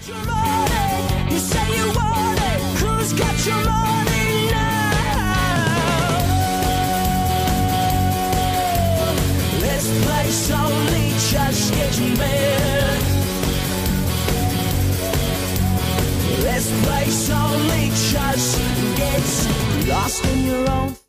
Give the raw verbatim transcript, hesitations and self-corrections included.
Your money, you say you want it. Who's got your money now? This place only just gets better. This place only just gets lost in your own